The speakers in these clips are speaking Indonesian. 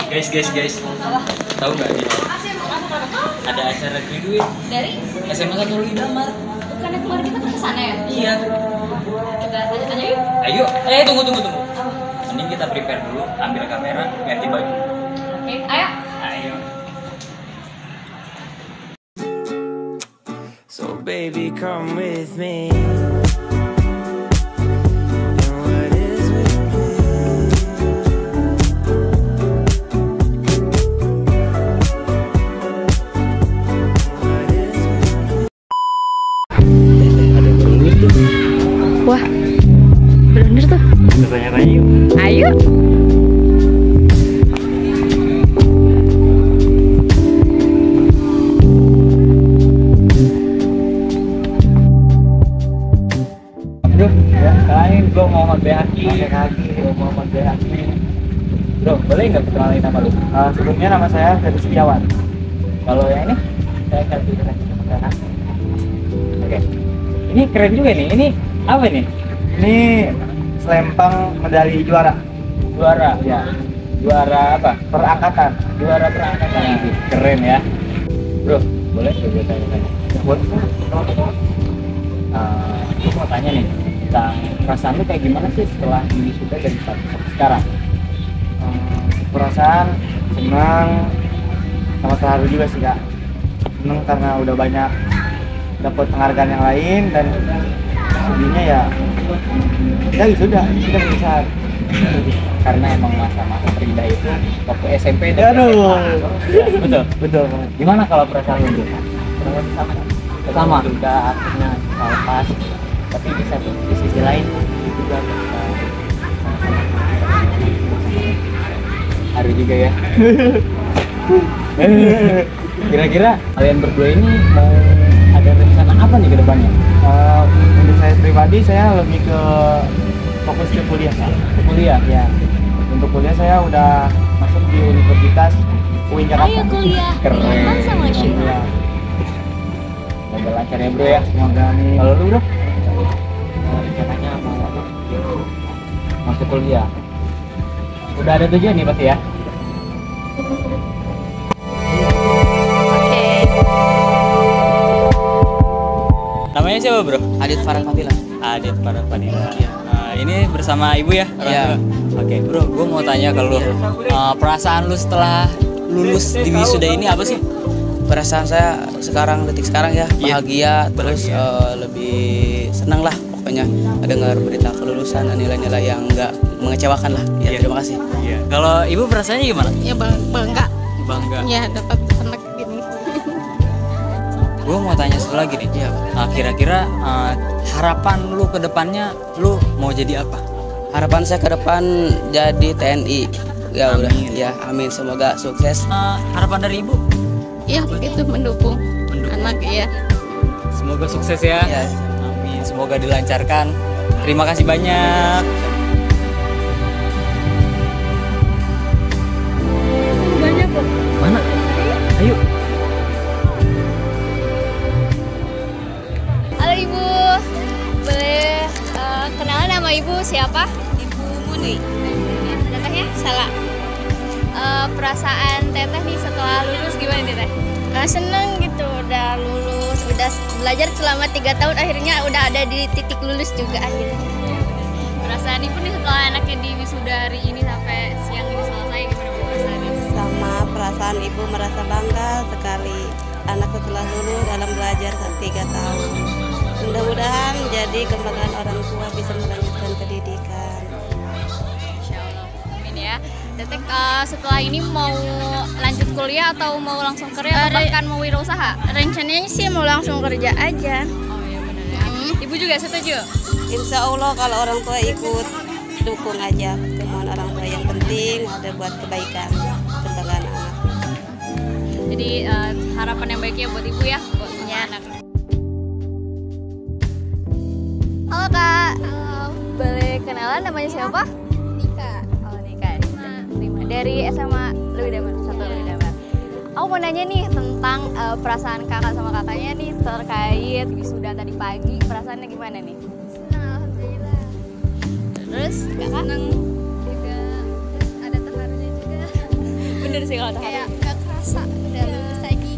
Guys. Tahu nggak nih? Ada acara giveaway Dari SMA 1 Lidamar. bukannya kemarin kita kan kesana ya? Iya. Kita tanya yuk. Ayo. Tunggu. Mending kita prepare dulu, ambil kamera, ganti baju. Oke, ayo. So baby, come with me. Wah, bener tuh. Tanya-tanya yuk. Ayo. Bro, ya, kenalin gue Muhammad Behaki. Bro, boleh nggak kenalin nama lu? Sebelumnya nama saya Ferry Setiawan. Kalau yang ini, saya kasih Oke. Ini keren juga nih. Ini apa nih? Ini selempang medali juara. Juara. Ya, Juara apa? perangkatan. Juara perangkatan. Keren ya. Bro, boleh gue tanya-tanya? Gue mau tanya nih tentang perasaan lu kayak gimana sih setelah wisuda dari sekarang? Perasaan senang sama terharu juga sih kak. Senang karena udah banyak dapat penghargaan yang lain dan sedihnya ya sudah kita bisa Karena emang masa-masa terindah itu waktu SMP dan Aduh. SMA. Betul. Gimana kalau perasaan lu? kurang lebih sama. Sama. Udah akhirnya lepas, tapi di sisi lain juga Hari juga ya. Kira-kira kalian berdua ini mau ada rencana apa nih ke depannya? untuk saya pribadi saya lebih ke fokus ke kuliah kak. Kuliah? Ya, untuk kuliah saya udah masuk di Universitas UIN Jakarta. Ayo kuliah. Keren. Teman sama Syukur. Ya, Semoga lancar ya bro ya. semoga nih Kalau lu bro? rencananya mau Masuk kuliah. Udah ada tujuan nih pasti ya? Oke. Namanya siapa bro? Adit Farah Fadila. Adit Parafadila. Ini bersama ibu ya? Iya. Oke bro, gue mau tanya ke lu. Perasaan lu setelah lulus di wisuda ini apa sih? Perasaan saya detik sekarang ya Iya. bahagia, terus lebih senang lah pokoknya dengar berita kelulusan dan nilai-nilai yang enggak mengecewakan lah ya. Iya. Terima kasih. Iya. Kalau ibu perasaannya gimana? Ya bangga Bangga. ya dapat anak ini. Gue mau tanya satu lagi nih. Iya. Kira-kira harapan lu ke depannya lu mau jadi apa? Harapan saya ke depan jadi TNI ya. Amin. Udah ya, amin, semoga sukses. Harapan dari ibu? Ya begitu mendukung anak ya. Semoga sukses ya. Ya. Amin. Semoga dilancarkan. Terima kasih banyak. Banyak kok. Mana? Ayo. Halo Ibu. Boleh kenalan nama Ibu siapa? Ibu Muni. Tetehnya? Salah. Perasaan Teteh nih setelah lulus gimana nih Teh? Seneng gitu udah lulus, udah belajar selama 3 tahun akhirnya udah ada di titik lulus juga akhirnya. Perasaan Ibu nih setelah anaknya di wisuda hari ini sampai siang ini selesai gimana Bu perasaannya? Sama perasaan ibu merasa bangga sekali anak setelah lulus dalam belajar 3 tahun. Mudah-mudahan jadi kebanggaan orang tua bisa melanjutkan pendidikan. Insya Allah. Amin ya. Teteh setelah ini mau lanjut kuliah atau mau langsung kerja atau bahkan mau wirausaha? Rencananya sih mau langsung kerja aja. Oh iya benar ya. Ibu juga setuju? Insya Allah kalau orang tua ikut dukung aja kemauan orang tua, yang penting ada buat kebaikan kebanggaan anak. Jadi harapan yang baik ya buat ibu ya, buat semua anak. Halo Kak. Halo. Boleh kenalan namanya siapa? Nika. Oh Nika. Dari SMA Lidamar, 1 Lidamar. Aku mau nanya nih tentang perasaan kakak sama kakaknya nih terkait wisuda tadi pagi. Perasaannya gimana nih? Senang alhamdulillah. Terus kakak? Senang juga. Terus ada terharunya juga. bener sih kalau kayak nggak kerasa udah lulus lagi.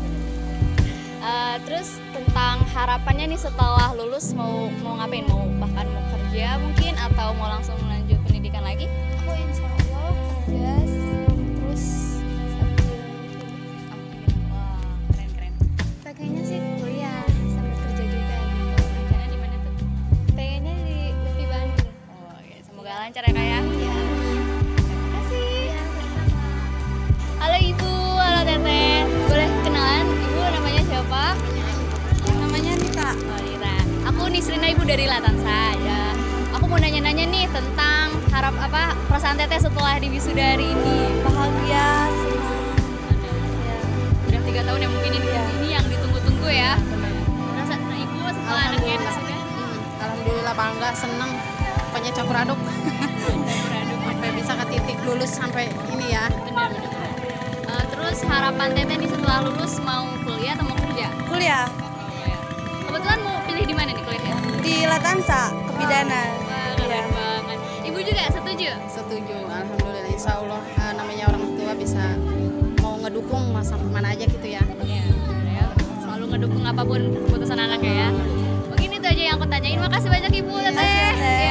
Terus tentang harapannya nih setelah lulus mau ngapain? Mau bahkan mau kerja mungkin atau mau langsung lanjut pendidikan lagi? Aku insya Allah kerja terus sambil Wah, keren. pengennya sih kuliah sambil kerja juga gitu. Rencananya di mana tuh? Pengennya di LUPI Bandung. Oh, oke. Semoga lancar ya Kak ya. Iya. Terima kasih. Iya, sama-sama. Halo Ibu, halo Teteh. Boleh kenalan? Ibu namanya siapa? Namanya Nita. Oh, Rira. Aku Nisrina, Ibu dari Latansa. Ya. Aku mau nanya-nanya nih tentang perasaan Teteh setelah di wisuda hari ini. Bahagia, senang. Ya. Udah 3 tahun ya mungkin ini yang ditunggu-tunggu ya. Perasaan Ibu setelah anaknya wisuda? Alhamdulillah bangga, seneng, pokoknya campur aduk sampai bisa ke titik lulus sampai ini ya. Benar. Terus harapan Teteh nih setelah lulus mau kuliah atau mau kerja? Kuliah Kebetulan mau pilih di mana nih kuliahnya? di Latansa, kebidanan. Wah, keren banget. Ibu juga setuju? Setuju, alhamdulillah, insya Allah namanya orang tua bisa mau ngedukung sampai mana aja gitu ya. Iya, ya. Selalu ngedukung apapun keputusan anaknya ya. Mungkin itu aja yang aku tanyain. Makasih banyak Ibu Teteh. Terima kasih, Teteh.